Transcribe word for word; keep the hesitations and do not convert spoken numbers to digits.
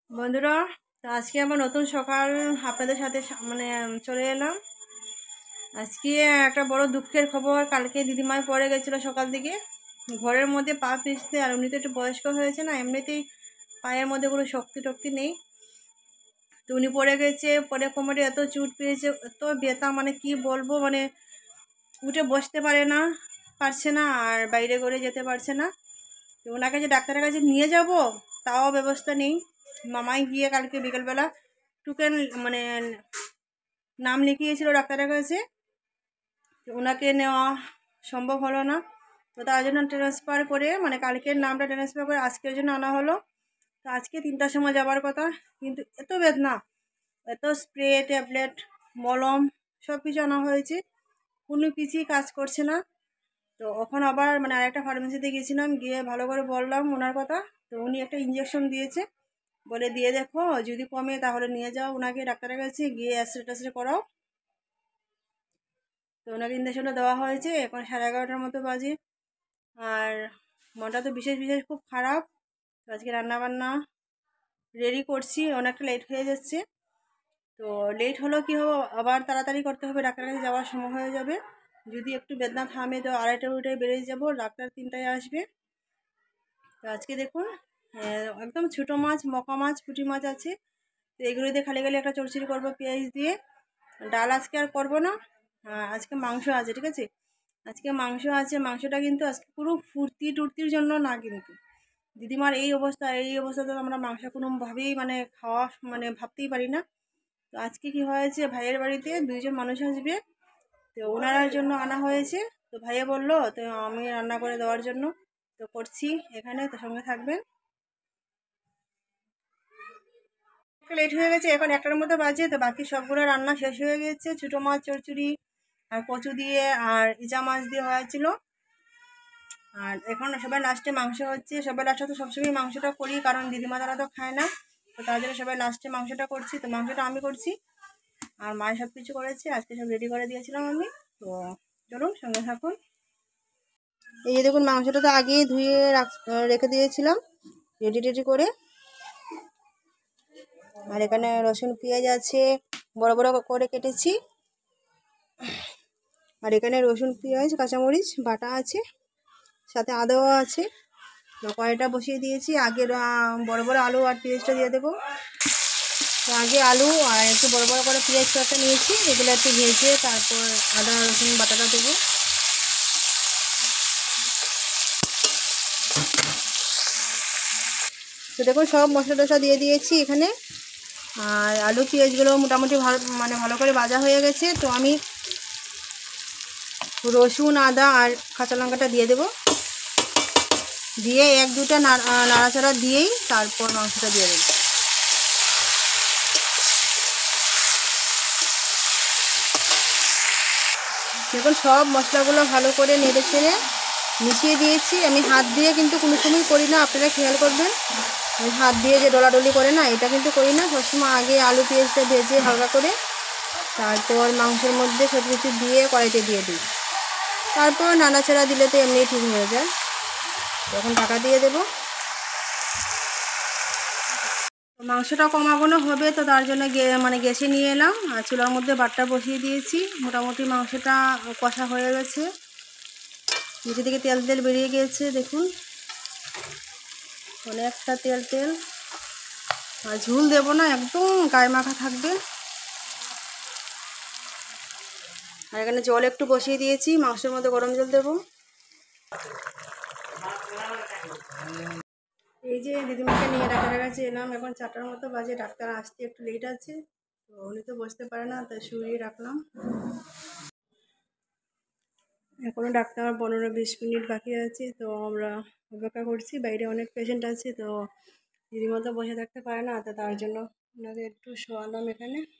বন্ধুরা, তো আজকে আমার নতুন সকাল আপনাদের সাথে সা- মানে চলে এলাম। আজকে একটা বড় দুঃখের খবর। কালকে দিদিমায় পড়ে গেছিলো সকাল দিকে ঘরের মধ্যে পা পিছতে। আর এমনিতে একটু বয়স্ক হয়েছে না, এমনিতেই পায়ের মধ্যে কোনো শক্তি টক্তি নেই। তো উনি পড়ে গেছে, পরে কোমরে এত চোট পেয়েছে, এত ব্যথা, মানে কি বলবো, মানে উঠে বসতে পারে না, পারছে না, আর বাইরে করে যেতে পারছে না। তো ওনাকে যে ডাক্তারের কাছে নিয়ে যাব তাও ব্যবস্থা নেই। মামাই গিয়ে কালকে বিকেলবেলা টুকেন মানে নাম লিখিয়েছিল ডাক্তারের কাছে, তো ওনাকে নেওয়া সম্ভব হলো না। তো তার জন্য ট্রান্সফার করে, মানে কালকের নামটা ট্রান্সফার করে আজকের জন্য আনা হলো। তো আজকে তিনটার সময় যাবার কথা, কিন্তু এত বেদনা, এত স্প্রে ট্যাবলেট মলম সব কিছু আনা হয়েছে, কোনো কিছুই কাজ করছে না। তো ওখানে আবার মানে আরেকটা ফার্মেসিতে গিয়েছিলাম, গিয়ে ভালো করে বললাম ওনার কথা। তো উনি একটা ইঞ্জেকশন দিয়েছে, বলে দিয়ে দেখো যদি কমে তাহলে নিয়ে যাও ওনাকে ডাক্তারের কাছে, গিয়ে এক্সরে টেক্সরে করাও। তো ওনাকে ইঞ্জেকশনটা দেওয়া হয়েছে। এখন সাড়ে এগারোটার মতো বাজে। আর মনটা তো বিশেষ বিশেষ খুব খারাপ। তো আজকে রান্নাবান্না রেডি করছি, অনেকটা লেট হয়ে যাচ্ছে। তো লেট হলো কি হবো, আবার তাড়াতাড়ি করতে হবে, ডাক্তারের কাছে যাওয়ার সময় হয়ে যাবে। যদি একটু বেদনা থামে তো আড়াইটা উইটায় বেরিয়ে যাব, ডাক্তার তিনটায় আসবে। তো আজকে দেখুন, আহ, একদম ছোটো মাছ, মকা মাছ, পুঁটি মাছ আছে। তো এগুলো দিয়ে খালি খালি একটা চচ্চড়ি করবো পেঁয়াজ দিয়ে। ডাল আজকে আর করবো না। আহ, আজকে মাংস আছে, ঠিক আছে। আজকে মাংস আছে। মাংসটা কিন্তু আজকে পুরো ফুর্তি টুর্তির জন্য না, কিন্তু দিদিমার এই অবস্থা, এই অবস্থাতে আমরা মাংস কোনোভাবেই মানে খাওয়া মানে ভাবতেই পারি না। তো আজকে কি হয়েছে, ভাইয়ের বাড়িতে দুইজন মানুষ আসবে, তো ওনার জন্য আনা হয়েছে। তো ভাইয়া বললো তো আমি রান্না করে দেওয়ার জন্য, তো করছি এখানে, তো সঙ্গে থাকবেন। লেট হয়ে গেছে, এখন একটার মতো বাজে। তো বাকি সবগুলো রান্না শেষ হয়ে গেছে। ছোটো মাছ চচ্চড়ি আর কচু দিয়ে আর ইচা মাছ দিয়ে হয়েছিল। আর এখন সবাই লাস্টে মাংস হচ্ছে। সবাই লাস্টে তো সবসময় মাংসটা করি, কারণ দিদিমা তারা তো খায় না। তো তার জন্য সবাই লাস্টে মাংসটা করছি। তো মাংসটা আমি করছি, আর মায়ের সব কিছু করেছে। আজকে সব রেডি করে দিয়েছিলাম আমি। তো চলুন সঙ্গে থাকুন। এই যে দেখুন, মাংসটা তো আগেই ধুয়ে রেখে দিয়েছিলাম রেডি রেডি করে। আর এখানে রসুন পেঁয়াজ আছে, বড় বড় করে কেটেছি। আর এখানে রসুন পেঁয়াজ কাঁচামরিচ বাটা আছে, সাথে আদাও আছে। কড়াইটা বসিয়ে দিয়েছি। আগে বড় বড় আলু আর পেঁয়াজটা দিয়ে দেবো। তো আগে আলু আর একটু বড় বড় করে পেঁয়াজ কয়েকটা নিয়েছি, এগুলো একটু ভেজে তারপর আদা রসুন বাটাটা দেবো। তো দেখুন, সব মশলা টশলা দিয়ে দিয়েছি এখানে। আর আলু পেঁয়াজগুলো মোটামুটি ভালো মানে ভালো করে ভাজা হয়ে গেছে। তো আমি রসুন আদা আর কাঁচা লঙ্কাটা দিয়ে দেবো, দিয়ে এক দুটা নাড়াচাড়া দিয়েই তারপর মাংসটা দিয়ে দেবো। দেখুন, সব মশলাগুলো ভালো করে নেড়ে ছেড়ে মিশিয়ে দিয়েছি। আমি হাত দিয়ে কিন্তু কোনো সময় করি না, আপনারা খেয়াল করবেন। আমি হাত দিয়ে যে ডলাডলি করে না, এটা কিন্তু করি না। সবসময় আগে আলু পেঁয়াজটা ভেজে হালকা করে তারপর মাংসের মধ্যে সব কিছু দিয়ে কড়াইতে দিয়ে দিই। তারপর নাড়াচাড়া দিলে তো এমনি ঠিক হয়ে যায়। তখন ঢাকা দিয়ে দেবো। মাংসটা কমানো হবে, তো তার জন্য মানে গ্যাসে নিয়ে এলাম আর চুলার মধ্যে বাটটা বসিয়ে দিয়েছি। মোটামুটি মাংসটা কষা হয়ে গেছে, নিচে থেকে তেল তেল বেরিয়ে গিয়েছে দেখুন, অনেকটা তেল তেল। আর ঝুল দেবো না, একদম গায়ে মাখা থাকবে। আর এখানে জল একটু বসিয়ে দিয়েছি, মাংসের মধ্যে গরম জল দেবো। এই যে দিদিমাকে নিয়ে ডাক্তারের কাছে এলাম, এখন চারটার মতো বাজে। ডাক্তার আসতে একটু লেট আছে, তো উনি তো বসতে পারে না, তাই শুয়ে রাখলাম। এখনও ডাক্তার পনেরো বিশ মিনিট বাকি আছে, তো আমরা অপেক্ষা করছি। বাইরে অনেক পেশেন্ট আছে, তো দিদিমা তো বসে থাকতে পারে না, তো তার জন্য ওনাকে একটু শোয়ালাম এখানে।